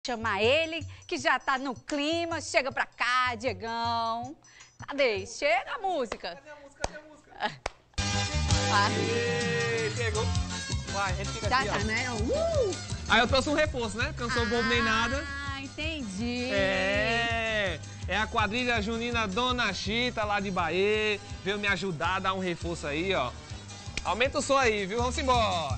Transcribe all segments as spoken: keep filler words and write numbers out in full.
Chamar ele, que já tá no clima. Chega pra cá, Diegão. Cadê? Chega a música. Cadê a música? Cadê a música? Ah. Ei, chegou. Vai, a gente fica Já aqui, tá, ó. né? Uh! Aí eu trouxe um reforço, né? Porque eu não sou bobo nem nada. Ah, entendi. É, é a quadrilha junina Dona Chita, lá de Bahia. Veio me ajudar a dar um reforço aí, ó. Aumenta o som aí, viu? Vamos embora.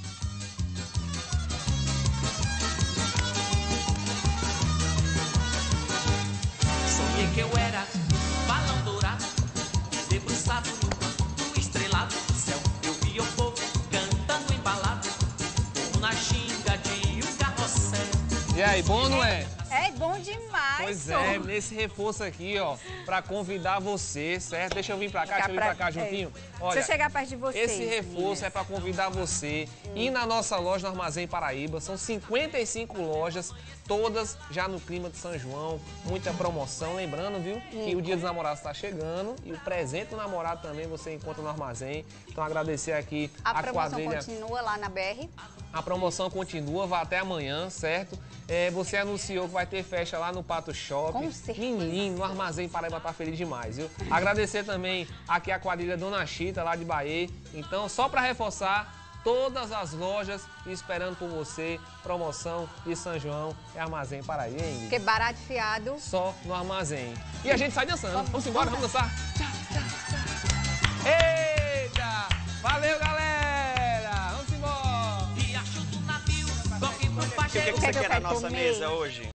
Sonhei que eu era balão dourado, debruçado no estrelado céu. Eu vi o povo cantando embalado, como na xinga de um carrossel. E aí, bom, não é? É bom demais. Pois Som. é, nesse reforço aqui, ó, pra convidar você, certo? Deixa eu vir pra cá, deixa eu vir pra cá juntinho. Olha, deixa eu chegar perto de vocês. esse reforço meninas. é pra convidar você ir na nossa loja no Armazém Paraíba. São cinquenta e cinco lojas, todas já no clima de São João. Muita promoção. Lembrando, viu, que o Dia dos Namorados está chegando e o presente do namorado também você encontra no Armazém. Então agradecer aqui A, a promoção quadrilha. continua lá na B R. A promoção continua, vai até amanhã, certo? É, você anunciou que vai ter festa lá no Pato Shop. Com certeza. Menino, no Armazém Paraíba tá feliz demais, viu? Agradecer também aqui a quadrilha Dona Chita, lá de Bahia. Então, só para reforçar, todas as lojas esperando por você. Promoção de São João é Armazém Paraíba, hein? Porque barato fiado. Só no Armazém. E a gente sai dançando. Vamos embora, vamos dançar. Tchau, tchau, tchau. Eita! Valeu, galera! Vamos embora! E acho do navio, corre pro O que, que, que Quer você que eu quer na quero nossa comer? mesa hoje?